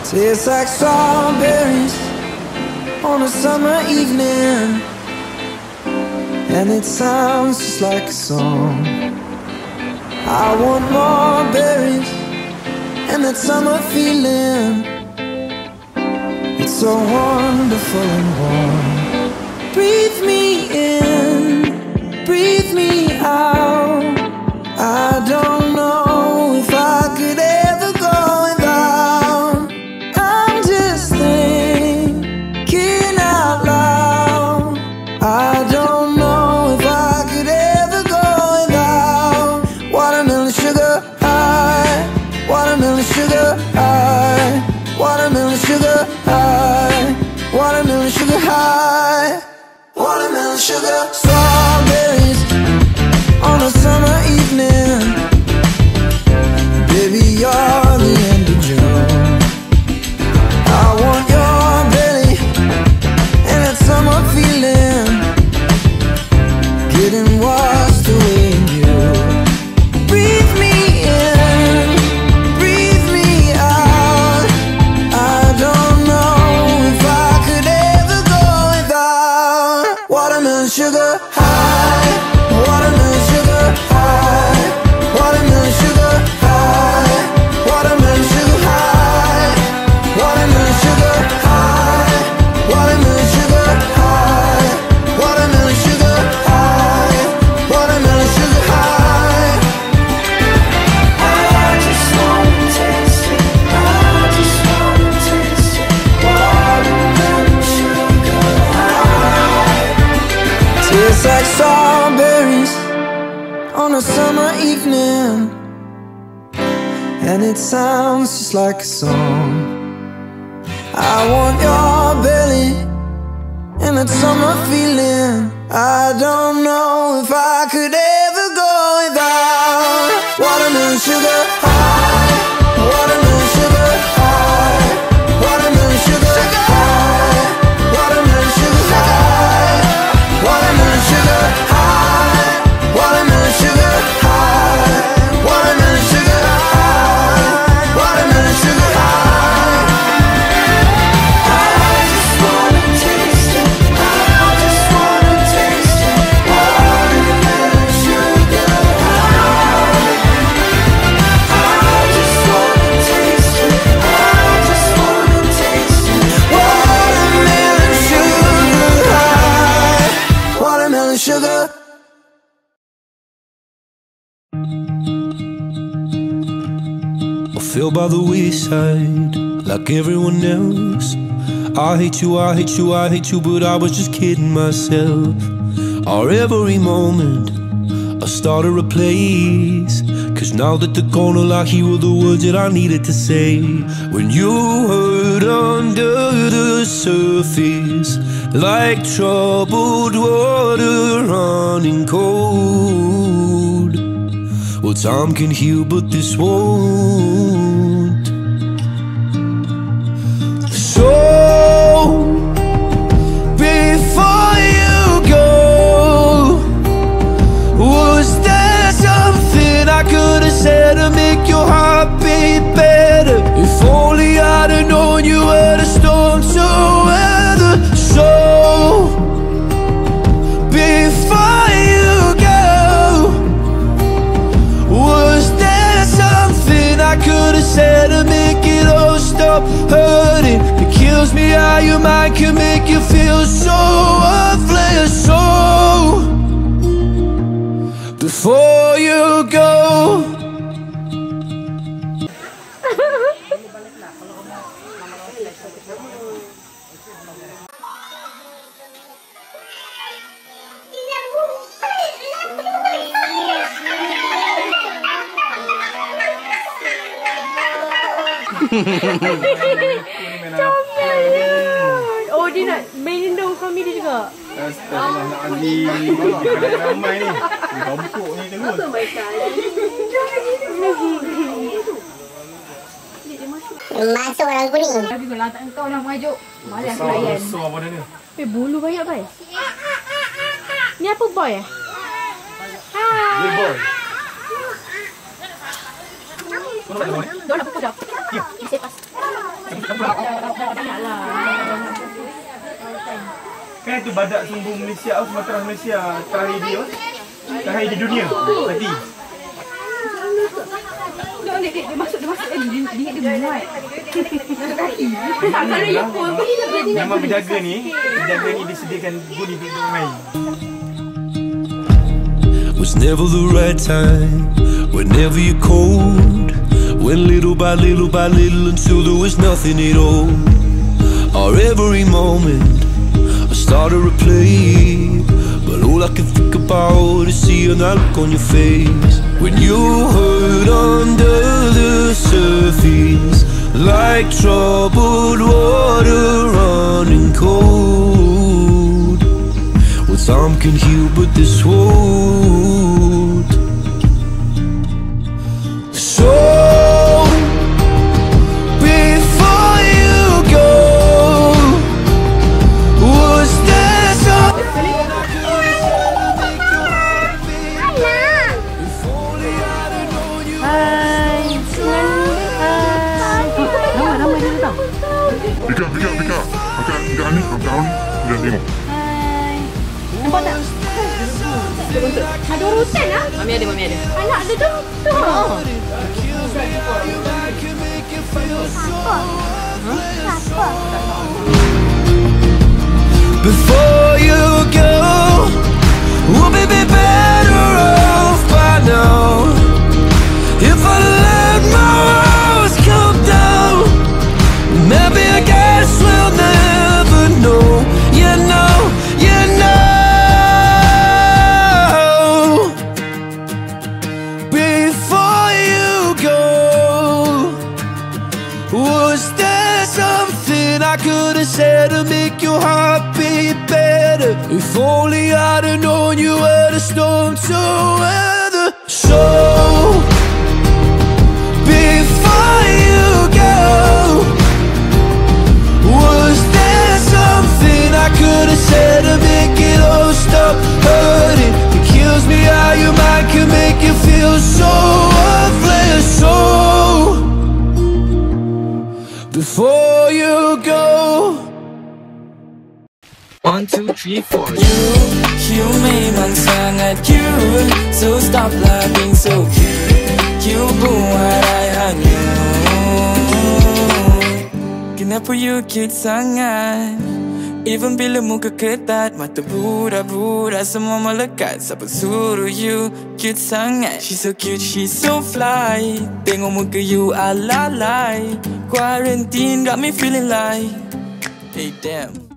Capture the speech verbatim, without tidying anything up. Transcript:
Tastes like strawberries on a summer evening, and it sounds just like a song. I want more berries and that summer feeling. It's so wonderful and warm. Breathe me in, breathe me out. I don't know if I could ever go without. I'm just thinking out loud. I don't know if I could ever go without watermelon sugar high, watermelon sugar high, watermelon sugar high, watermelon sugar high, watermelon sugar. Strawberries on a summer evening, baby, you're the end of June. I want your belly and that summer feeling, getting washed away in you. Breathe me in, breathe me out. I don't know if I could ever go without watermelon sugar high, watermelon sugar high, watermelon sugar high, watermelon sugar high, watermelon sugar high, watermelon sugar high, watermelon sugar high, watermelon sugar high. I just wanna taste it, I just wanna taste it, watermelon sugar high. Tastes like strawberries on a summer evening, and it sounds just like a song. I want your belly and that summer feeling. I don't know if I could ever go without watermelon sugar high, watermelon sugar high, watermelon sugar high, watermelon sugar high, watermelon sugar high, watermelon sugar high, watermelon sugar high, watermelon sugar high. I just wanna taste it, I just wanna taste it, watermelon sugar high. I just wanna taste it, I just wanna taste it, watermelon sugar high, watermelon sugar. I fell by the wayside like everyone else. I hate you, I hate you, I hate you, but I was just kidding myself. Our every moment I started a place, cause now that they're gone, all I hear were the words that I needed to say. When you hurt under the surface, like troubled water running cold. Well, time can heal, but this won't. So, before you go, was there something I could have said to make your heart beat better? If only I'd have known you were the storm to weather. So, before you go, was there something I could have said to make it all stop hurting? It kills me how your mind can make you feel so worthless. So, before you go, oh, dia nak main dong kami dia juga. Astagfirullahaladzim. Kadang ramai ni. Bambuk ni terus. Masuk orang kuning. Tapi kalau tak kau nak mengajuk, malas layan. Besar badan dia. Eh, bulu banyak bai. Ni apa boy eh? Hai. Good boy. Dona pukul dah. Ya, saya pas. Sungai tu badak sumbu Malaysia, Sumatera Malaysia terakhir dia. Terakhir di dunia. Mati. Dia dia dia masuk dia masuk dia dia dia muat. Kalau dia pun memang penjaga ni, penjaga ni disediakan guni untuk main. Was never the right time, whenever you're cold. Went little by little by little until there was nothing at all. Or every moment I started to play, but all I can think about is seeing that look on your face when you hurt under the surface, like troubled water running cold. Well, time can heal, but this won't. So before you go, was there something I could have said to make you happy? If only I'd have known you. Hai. Hai. Nama nama dia tu. Pika, pika, pika. Angkat, angkat ni, angkat ni. Dia tengok. Hai. Nampak tak? Ada urusan ah? Mami ada, mami ada. Anak dia tu. Tu. Before you go, we'll be better off by now. If I let my walls come down, maybe I guess we'll never know. You know, you know. Before you go, was there something I could have said to make your heart beat better? If only I'd have known you were the storm to weather. So before you go, was there something I could have said to make it all stop hurting? It kills me how your mind can make you feel so worthless. So before you go. One, two, three, four. You, you memang sangat cute, so stop laughing so cute. You buat I hanyut. Kenapa you cute sangat? Even bila muka ketat, mata budak-budak semua melekat. Siapa suruh you cute sangat? She's so cute, she's so fly. Tengok muka you alalai. Quarantine got me feeling like, hey damn.